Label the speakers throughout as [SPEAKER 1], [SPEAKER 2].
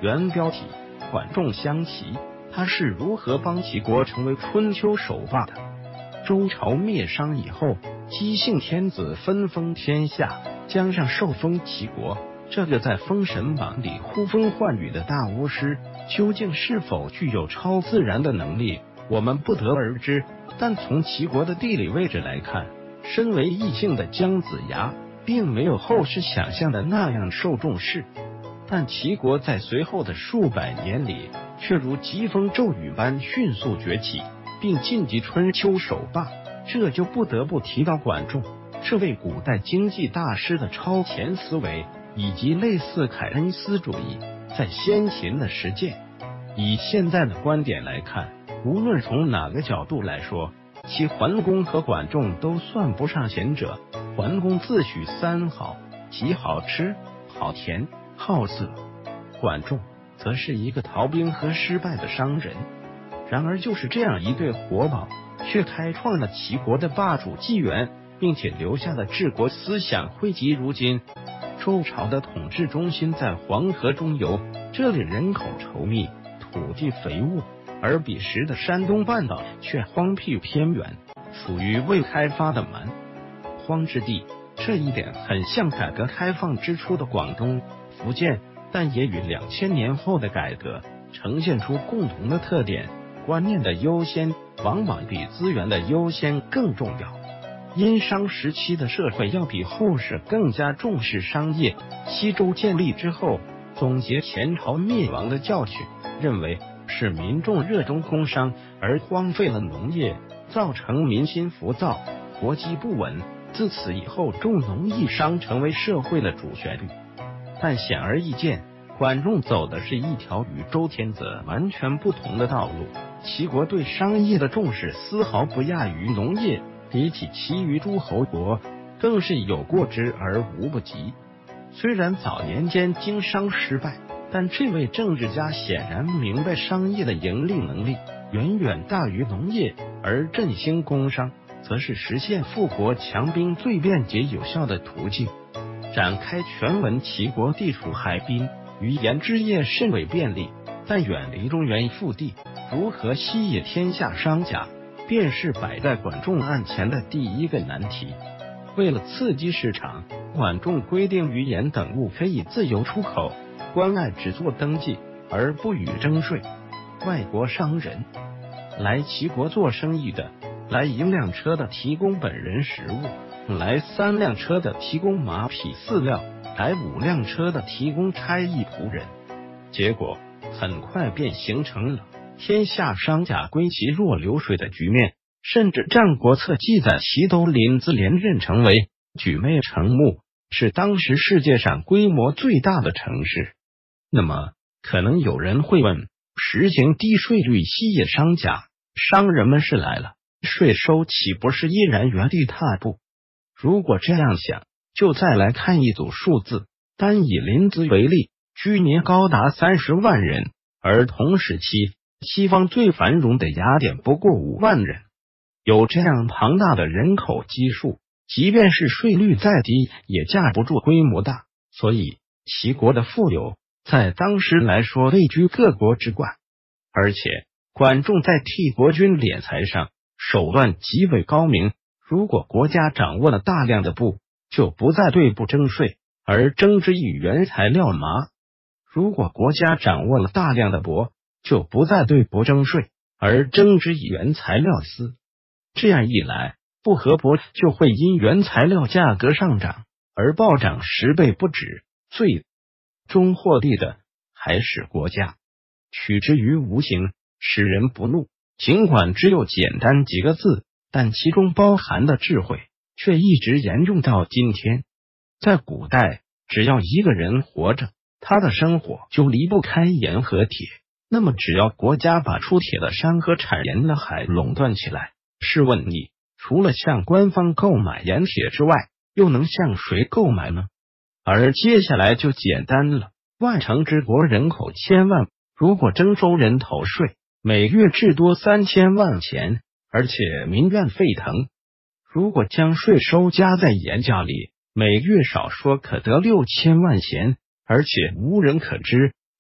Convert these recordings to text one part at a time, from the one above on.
[SPEAKER 1] 原标题：管仲相齐，他是如何帮齐国成为春秋首霸的？周朝灭商以后，姬姓天子分封天下，江上受封齐国。这个在《封神榜》里呼风唤雨的大巫师，究竟是否具有超自然的能力，我们不得而知。但从齐国的地理位置来看，身为异姓的姜子牙，并没有后世想象的那样受重视。但齐国在随后的数百年里，却如疾风骤雨般迅速崛起，并晋级春秋首霸。这就不得不提到管仲，这位古代经济大师的超前思维，以及类似凯恩斯主义在先秦的实践。以现在的观点来看，无论从哪个角度来说，其桓公和管仲都算不上贤者。桓公自诩三好，即好吃、好甜、好色；管仲则是一个逃兵和失败的商人。然而就是这样一对活宝，却开创了齐国的霸主纪元，并且留下的治国思想汇集如今。周朝的统治中心在黄河中游，这里人口稠密，土地肥沃，而彼时的山东半岛却荒僻偏远，属于未开发的蛮荒之地。这一点很像改革开放之初的广东、福建，但也与2000年后的改革呈现出共同的特点：观念的优先往往比资源的优先更重要。殷商时期的社会要比后世更加重视商业。西周建立之后，总结前朝灭亡的教训，认为是民众热衷工商而荒废了农业，造成民心浮躁，国基不稳。自此以后，重农抑商成为社会的主旋律。但显而易见，管仲走的是一条与周天子完全不同的道路。齐国对商业的重视丝毫不亚于农业，比起其余诸侯国，更是有过之而无不及。虽然早年间经商失败，但这位政治家显然明白商业的盈利能力远远大于农业，而振兴工商则是实现富国强兵最便捷有效的途径。展开全文，齐国地处海滨，于盐之业甚为便利，但远离中原腹地，如何吸引天下商贾，便是摆在管仲案前的第一个难题。为了刺激市场，管仲规定鱼盐等物可以自由出口，关外只做登记而不予征税。外国商人来齐国做生意的，来1辆车的提供本人食物，来3辆车的提供马匹饲料，来5辆车的提供差役仆人。结果很快便形成了天下商贾归齐若流水的局面，甚至《战国策》记载齐都临淄连任成为举妹城木，是当时世界上规模最大的城市。那么可能有人会问，实行低税率吸引商贾，商人们是来了，税收岂不是依然原地踏步？如果这样想，就再来看一组数字。单以临淄为例，居民高达30万人，而同时期西方最繁荣的雅典不过5万人。有这样庞大的人口基数，即便是税率再低，也架不住规模大。所以齐国的富有在当时来说位居各国之冠。而且管仲在替国君敛财上手段极为高明。如果国家掌握了大量的布，就不再对布征税，而征之以原材料麻；如果国家掌握了大量的帛，就不再对帛征税，而征之以原材料丝。这样一来，布和帛就会因原材料价格上涨而暴涨10倍不止，最终获利的还是国家，取之于无形，使人不怒。尽管只有简单几个字，但其中包含的智慧却一直沿用到今天。在古代，只要一个人活着，他的生活就离不开盐和铁。那么只要国家把出铁的山和产盐的海垄断起来，试问你除了向官方购买盐铁之外，又能向谁购买呢？而接下来就简单了，万城之国人口1000万，如果征收人头税，每月至多3000万钱，而且民怨沸腾。如果将税收加在盐价里，每月少说可得6000万钱，而且无人可知，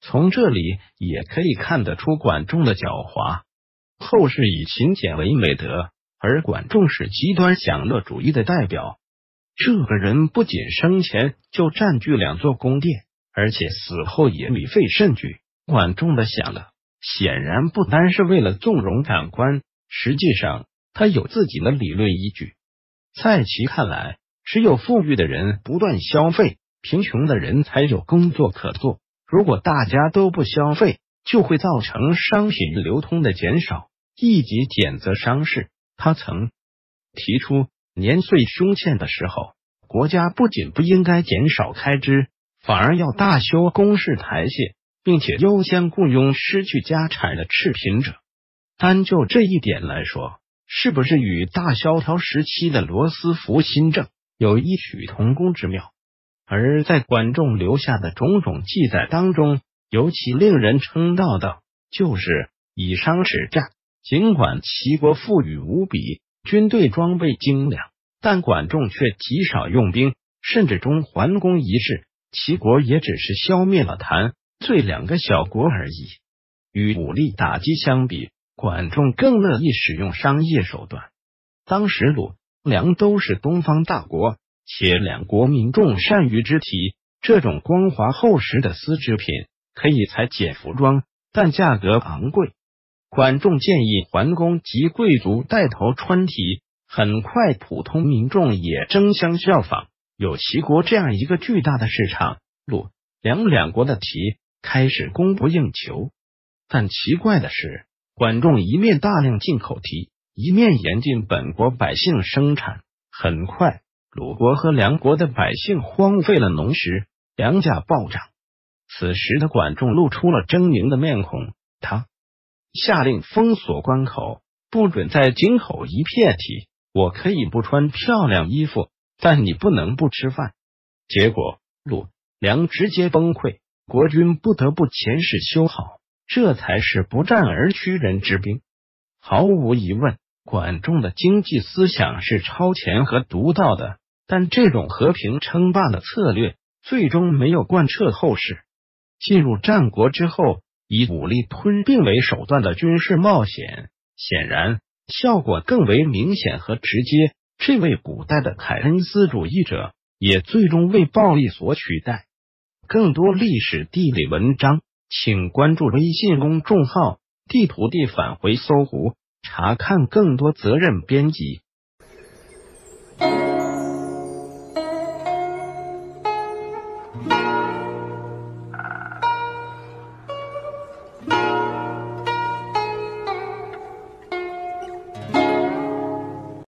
[SPEAKER 1] 从这里也可以看得出管仲的狡猾。后世以勤俭为美德，而管仲是极端享乐主义的代表。这个人不仅生前就占据2座宫殿，而且死后也旅费甚巨。管仲的享乐显然不单是为了纵容感官，实际上他有自己的理论依据。在其看来，只有富裕的人不断消费，贫穷的人才有工作可做。如果大家都不消费，就会造成商品流通的减少，一级减则伤势。他曾提出，年岁凶欠的时候，国家不仅不应该减少开支，反而要大修公示台榭，并且优先雇佣失去家产的赤贫者。单就这一点来说，是不是与大萧条时期的罗斯福新政有异曲同工之妙？而在管仲留下的种种记载当中，尤其令人称道的就是以商使战。尽管齐国富裕无比，军队装备精良，但管仲却极少用兵，甚至中桓公一事，齐国也只是消灭了谭、遂2个小国而已。与武力打击相比，管仲更乐意使用商业手段。当时鲁、梁都是东方大国，且2国民众善于织体，这种光滑厚实的丝织品可以裁剪服装，但价格昂贵。管仲建议桓公及贵族带头穿体，很快普通民众也争相效仿。有齐国这样一个巨大的市场，鲁、梁2国的蹄开始供不应求。但奇怪的是，管仲一面大量进口蹄，一面严禁本国百姓生产。很快，鲁国和梁国的百姓荒废了农时，粮价暴涨。此时的管仲露出了狰狞的面孔，他下令封锁关口，不准再进口一片蹄。我可以不穿漂亮衣服，但你不能不吃饭。结果鲁、梁直接崩溃，国君不得不遣使修好，这才是不战而屈人之兵。毫无疑问，管仲的经济思想是超前和独到的，但这种和平称霸的策略最终没有贯彻后世。进入战国之后，以武力吞并为手段的军事冒险，显然效果更为明显和直接。这位古代的凯恩斯主义者也最终为暴力所取代。更多历史地理文章，请关注微信公众号地图地返回搜狐，查看更多责任编辑。